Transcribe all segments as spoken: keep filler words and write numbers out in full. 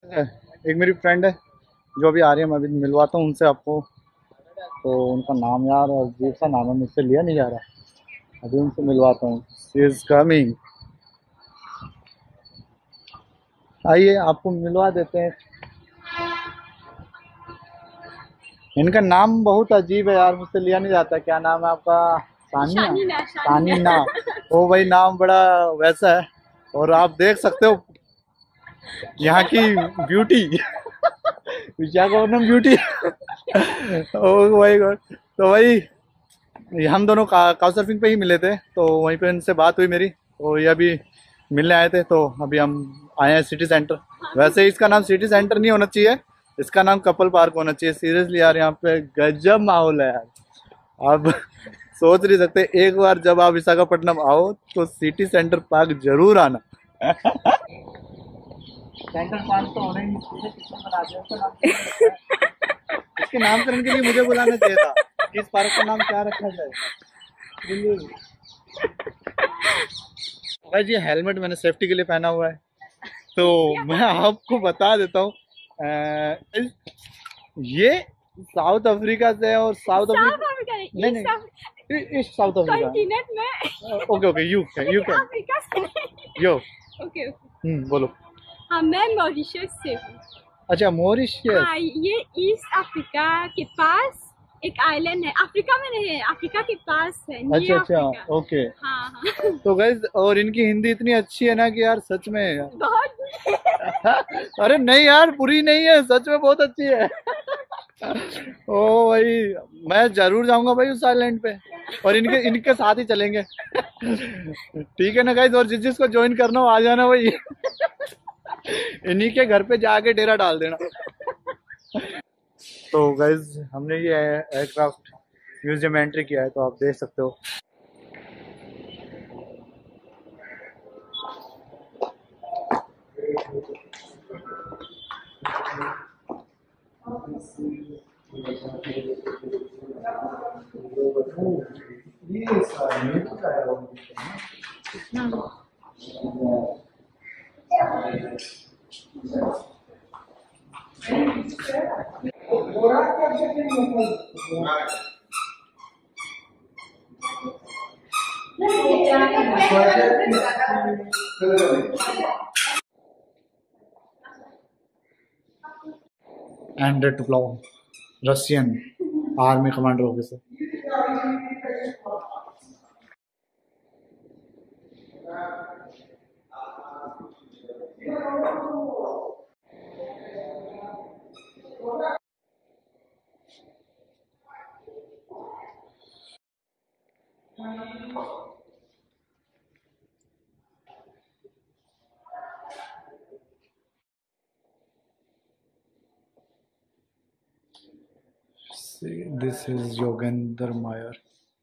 एक मेरी फ्रेंड है जो अभी आ रही है, मैं अभी मिलवाता हूँ उनसे आपको। तो उनका नाम यार अजीब सा नाम है, मुझसे लिया नहीं जा रहा। अभी उनसे मिलवाता हूँ। She is coming. आइए आपको मिलवा देते हैं। इनका नाम बहुत अजीब है यार, मुझसे लिया नहीं जाता। क्या नाम है आपका? सानिया? शानीना शानीना सानिना। ओ भाई, नाम बड़ा वैसा है। और आप देख सकते हो यहाँ की beauty. Visakhapatnam beauty. Oh my God. तो भाई, ये हम दोनों का, काउच सर्फिंग पे ही मिले थे, तो वहीं पे इनसे बात हुई मेरी। तो ये अभी मिलने आए थे, तो अभी हम आए हैं सिटी सेंटर। वैसे इसका नाम सिटी सेंटर नहीं होना चाहिए, इसका नाम कपल पार्क होना चाहिए। सीरियसली यार, यहाँ पे गजब माहौल है यार। आप सोच नहीं सकते, एक बार जब आप विशाखापट्टनम आओ तो सिटी सेंटर पार्क जरूर आना। सेंटर पार्क तो होना ही नहीं चाहिए, किसने बना दिया उसका नाम? इसके नामकरण के लिए मुझे बुलाना चाहिए था कि इस पार्क का नाम क्या रखा जाए। भाई जी, हेलमेट मैंने सेफ्टी के लिए पहना हुआ है। तो मैं आपको बता देता हूँ, ये साउथ अफ्रीका से है। और साउथ साउथ अफ्रीका अफ्रीका नहीं ईस्ट नहीं, ईस्ट साउथ अफ्रीका। कॉन्टिनेंट में। Okay okay, you can you can Africa से नहीं। यो। Okay okay. हम्म, बोलो। हाँ, मैं मॉरिशस से हूँ। अच्छा, मॉरिशियस। हाँ, ये ईस्ट अफ्रीका के पास एक आइलैंड है। अफ्रीका में नहीं है, अफ्रीका के पास है, अच्छा नियर अच्छा, अफ्रीका। ओके। हाँ हाँ। तो गाइस, और इनकी हिंदी इतनी अच्छी है ना कि यार सच में। बहुत। अरे नहीं यार, बुरी नहीं है, सच में बहुत अच्छी है। ओ भाई, मैं जरूर जाऊंगा भाई उस आइलैंड पे। और इनके इनके साथ ही चलेंगे। ठीक है ना गाइस, और जिस जिसको ज्वाइन करना हो आ जाना भाई। इन्हीं के घर पे जाके डेरा डाल देना। तो गाइस, हमने ये एयरक्राफ्ट म्यूजियम में एंट्री किया है, तो आप देख सकते हो। ये सारे का Andrei Tupolev, Russian army commander officer. See, this is Yogendra Mayer,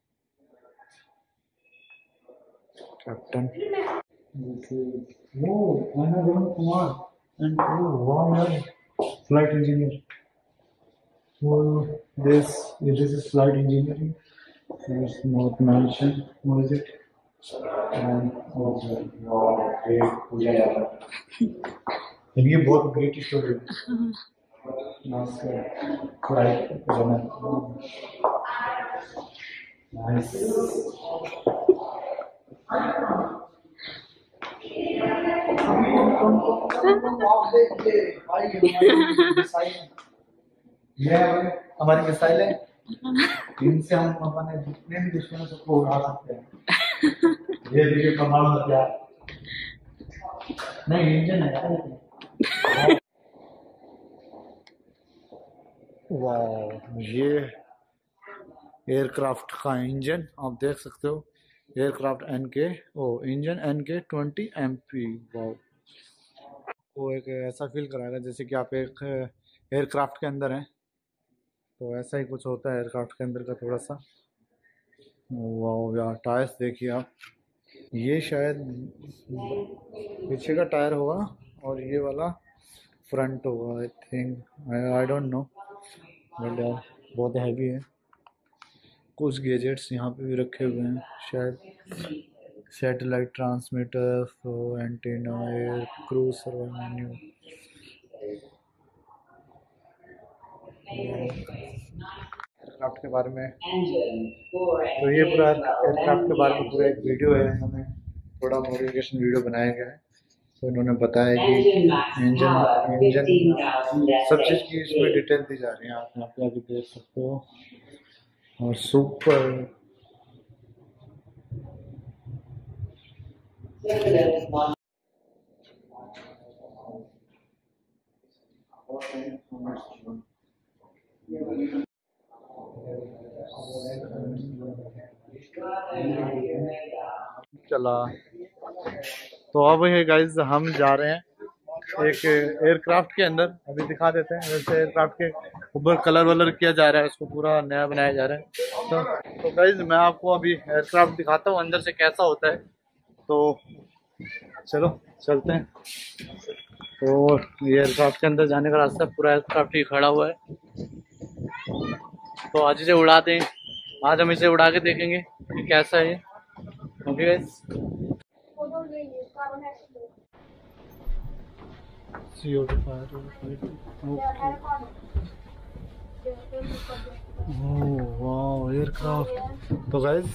captain. Okay. Oh, Anna Ram Kumar. And oh, wow, yeah. Flight engineer. Oh, this this is flight engineering. It's not mentioned. What is it? And oh, wow, great Pooja यार। ये बहुत great story है। नमस्कार। Flight जाना। Nice. ये हमारी missile है, इनसे हम अपने जितने भी दुश्मनों सबको उड़ा सकते हैं। ये देखिए परमाणु हथियार। नहीं, इंजन है यार। वाह, ये एयरक्राफ्ट का इंजन आप देख सकते हो। Aircraft N K O engine N K twenty M P. वाह, वो एक ऐसा फील कराएगा जैसे कि आप एक एयरक्राफ्ट के अंदर हैं। तो ऐसा ही कुछ होता है एयरक्राफ्ट के अंदर का थोड़ा सा। वाह यार, टायर्स देखिए आप। ये शायद पीछे का टायर होगा और ये वाला फ्रंट होगा, I think. I don't know, but यार बहुत हैवी है। कुछ गैजेट्स यहाँ पे भी रखे हुए हैं शायद। Satellite transmitter, antenna, air crew survival menu. Aircraft के बारे में, तो ये पूरा एयरक्राफ्ट के बारे में पूरा एक वीडियो है, हमें थोड़ा मॉडिफिकेशन वीडियो बनाया गया है। तो इन्होंने बताया कि इंजन इंजन सब चीज़ की इसमें डिटेल दी जा रही है, आप यहाँ पे अभी देख सकते हो। और सुपर चला। तो अब ये गाइस हम जा रहे हैं एक एयरक्राफ्ट के अंदर, अभी दिखा देते हैं। वैसे एयरक्राफ्ट के ऊपर कलर वलर किया जा रहा है, उसको पूरा नया बनाया जा रहा है। तो, तो गाइस मैं आपको अभी एयरक्राफ्ट दिखाता हूँ अंदर से कैसा होता है। तो चलो चलते हैं। तो ये एयरक्राफ्ट के अंदर जाने का रास्ता, पूरा एयरक्राफ्ट ही खड़ा हुआ है। तो आज इसे उड़ा दें, आज हम इसे उड़ा के देखेंगे कि कैसा है। ओके गाइस, वाह एयरक्राफ्ट। तो गाइस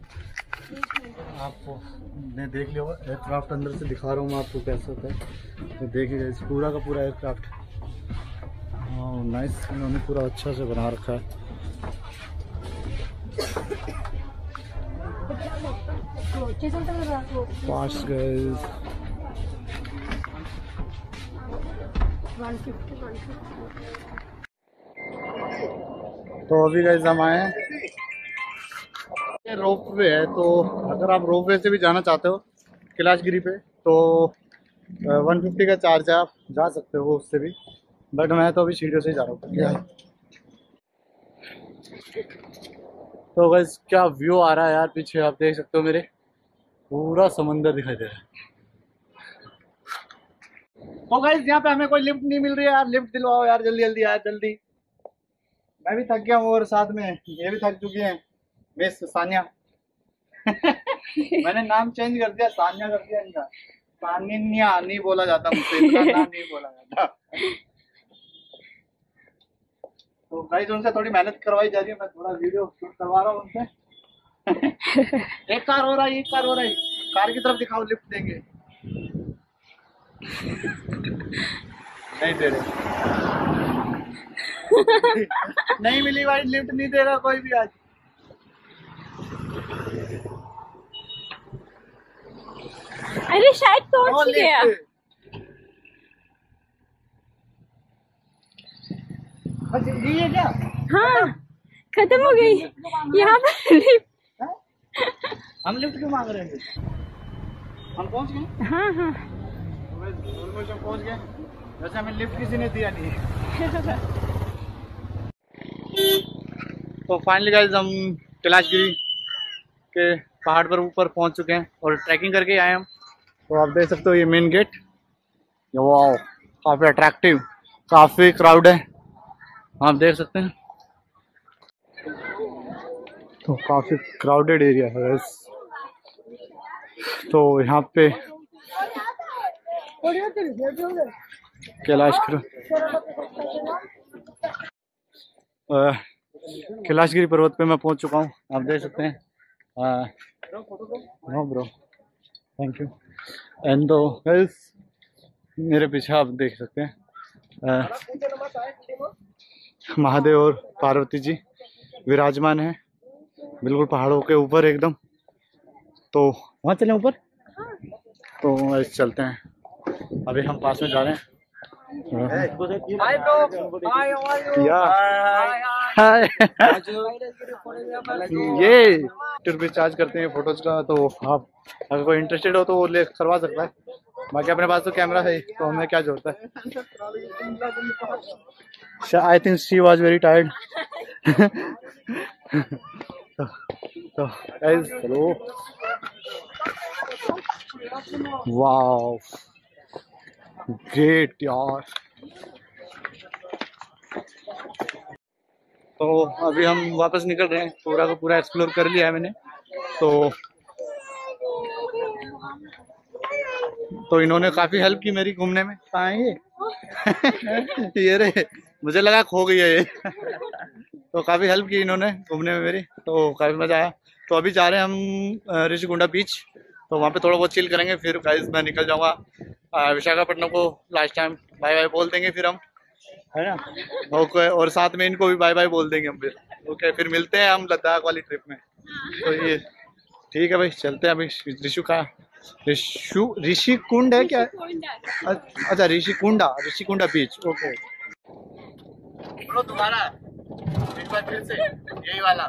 आपको मैं देख लिया होगा, एयरक्राफ्ट अंदर से दिखा रहा हूँ मैं आपको कैसा होता है। तो देखिए गाइस पूरा का पूरा एयरक्राफ्ट, हाँ नाइस, इन्होंने पूरा अच्छा से बना रखा है। फास्ट गाइस, तो अभी गाइस हम आए हैं, ये रोप वे है। तो अगर आप रोप वे से भी जाना चाहते हो कैलाशगिरी पे, तो वन फिफ्टी का चार्ज है, आप जा सकते हो उससे भी, बट मैं तो अभी सीढ़ियों से ही जा रहा हूँ। तो गाइस क्या व्यू आ रहा है यार, पीछे आप देख सकते हो, मेरे पूरा समंदर दिखाई दे रहा है। तो गाइस यहाँ पे हमें कोई लिफ्ट नहीं मिल रही है यार, लिफ्ट दिलवाओ यार जल्दी जल्दी यार जल्दी। मैं भी थक गया हूँ और साथ में ये भी थक चुकी हैं, मिस सानिया। मैंने नाम चेंज कर दिया, सानिया कर दिया इनका। सानिया नहीं बोला जाता मुझसे, इनका नाम नहीं बोला जाता। तो गाइस उनसे थोड़ी मेहनत करवाई जा रही है, मैं थोड़ा वीडियो शूट करवा रहा हूँ उनसे। एक कार हो रहा है, एक कार हो रहा है, कार की तरफ दिखाओ, लिफ्ट देंगे। नहीं दे रहे। नहीं मिली भाई, लिफ्ट नहीं दे रहा कोई भी आज। अरे शायद पहुंच गया। ये है क्या? हाँ खत्म हो गई यहाँ पर लिफ्ट। हम लिफ्ट क्यों मांग रहे हैं? हम पहुंच गए। हाँ हाँ पहुंच गए, वैसे हमें लिफ्ट किसी ने दिया नहीं। तो फाइनली गाइस हम कैलाशगिरी के पहाड़ पर ऊपर पहुंच चुके हैं और ट्रैकिंग करके आए हम। तो आप देख सकते हो ये मेन गेट, वाह काफ़ी अट्रैक्टिव, काफ़ी क्राउड है, आप देख सकते हैं। तो काफ़ी क्राउडेड एरिया है गाइस। तो यहाँ पे कैलाशगिरी कैलाशगिरी पर्वत पे मैं पहुंच चुका हूँ, आप देख सकते हैं। No bro, thank you. And तो गाइस मेरे पीछे आप देख सकते हैं आ, महादेव और पार्वती जी विराजमान हैं बिल्कुल पहाड़ों के ऊपर एकदम। तो वहाँ चलें ऊपर, तो ऐसे चलते हैं। अभी हम पास में जा रहे हैं। हाय ब्रो, हाय या हाय। ये टूर भी चार्ज करते हैं फोटोज का, तो आप अगर कोई इंटरेस्टेड हो तो वो ले करवा सकता है। बाकी अपने पास तो कैमरा है, तो हमें क्या जरूरत है। I think she was very tired. तो गाइस चलो, वाओ ग्रेट यार। तो अभी हम वापस निकल रहे हैं, पूरा का पूरा एक्सप्लोर कर लिया है मैंने। तो तो इन्होंने काफ़ी हेल्प की मेरी घूमने में। कहाँ है ये? ये रे, मुझे लगा खो गई है ये। तो काफ़ी हेल्प की इन्होंने घूमने में मेरी, तो काफ़ी मज़ा आया। तो अभी जा रहे हैं हम ऋषिकुंडा बीच, तो वहाँ पे थोड़ा बहुत चिल करेंगे, फिर गाइस मैं निकल जाऊँगा विशाखापट्टनम को लास्ट टाइम बाय बाय बोल देंगे फिर हम, है ना। ओके, और साथ में इनको भी बाय बाय बोल देंगे हम फिर। ओके, फिर मिलते हैं हम लद्दाख वाली ट्रिप में। तो ये ठीक है भाई, चलते हैं अभी। ऋषु का ऋषु ऋषिकुंड है क्या? अच्छा, ऋषिकुंडा, ऋषिकुंडा बीच। ओके, बोलो दोबारा एक बार फिर से यही वाला।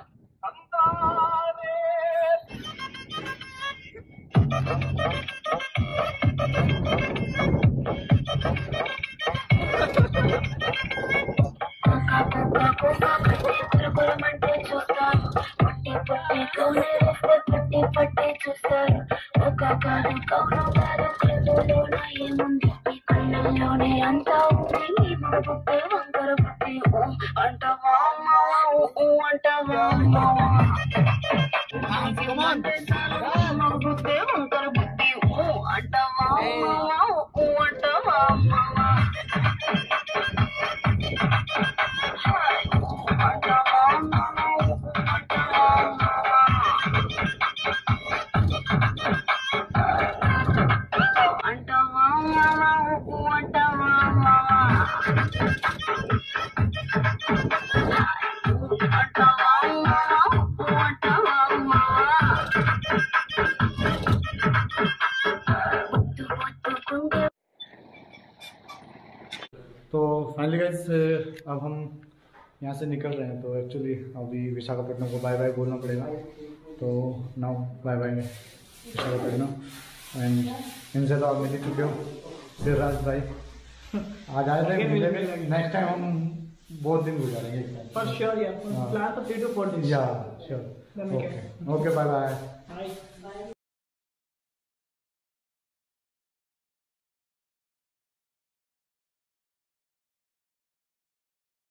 तो फाइनली गाइस अब हम यहाँ से निकल रहे हैं। तो एक्चुअली अभी विशाखापट्टनम को बाय बाय बोलना पड़ेगा। तो now bye bye Visakhapatnam. And इनसे तो आप मिल ही चुके हो, सिराज भाई आज आए थे, मिलेंगे। नेक्स्ट टाइम हम बहुत दिन गुजारेंगे फॉर श्योर। या प्लान तो three two four days. Yeah sure. Okay okay, bye bye.